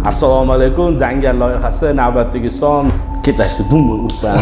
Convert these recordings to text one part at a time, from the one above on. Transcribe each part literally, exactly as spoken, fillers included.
Assalomu alaykum. Dangal loyihasi navbatdagi son ketlashdi dum o'tdan.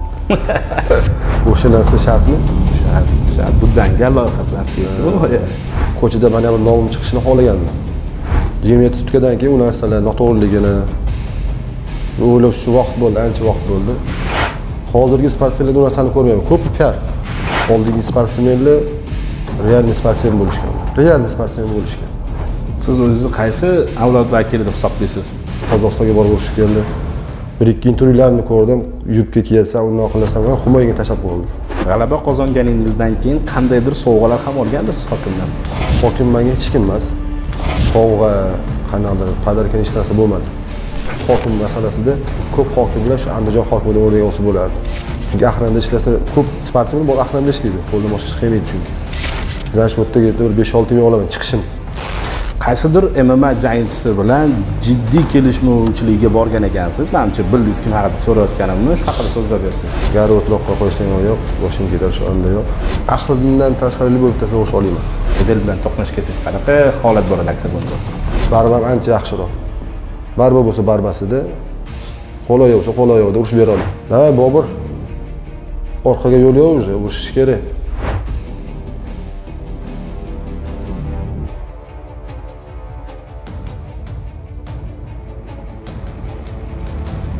O'sha narsa shartmi? Shart, shart. Bu dangal loyihasi aslida. Ko'chada mana bir nomim chiqishini xohlagandim. yigirma yetti sutkadan keyin u narsalar noto'g'riligini o'ylash shu vaqt bo'ldi, ancha vaqt bo'ldi. Hozirgi sportsmenlar u narsani ko'rmayman. Ko'p kar. Oldingi sportsmenlar real sportsmen bo'lishgan. Real sportsmen bo'lishgan. Siz o'zingizni qaysi avlod vakili deb hisoblaysiz? Qozog'istonga borib o'qish keldi. Bir ikki intervyularni ko'rdim. Yubka kiyasan, undan qilasan, men Xumoyga tashab qo'ydim. G'alaba qozonganingizdan keyin qandaydir sovg'alar ham olgandirsiz hokimdan? Hokim menga hech kim emas. Sovg'a, qanaqadir padarkan hech narsa bo'lmadi. Hokim masalasida ko'p hokimlar shu Andijon hokimidan o'rnak olsa bo'lardi. Chunki Ahranda ishlasa, ko'p sportsmen bor Ahranda ishlaydi. Qo'ldan boshqa ish qilmaydi chunki. Rashvodga bir besh olti ming olaman chiqishim. Qaysidir M M A jangchisi bilan jiddiy kelishmovchilikka borgan ekansiz. Menimcha bildingiz kim haqida so'rayotganimni, shu haqida so'zlab bersiz. Gari o'tloqqa qo'yishdan yo'q, boshim ketar shu anda yo'q. Ahlidan tashqari bo'lib tashlab o'sha olaman. Edel bilan to'qnash kelsangiz qanaqa holat bo'ladi aktor bunda? Barbar ancha yaxshiroq. Barba bo'lsa barbasida, qo'loy bo'lsa qo'loyda urush bera oladi. Ha, Bobur orqaga yo'l yo'q, urushish kerak.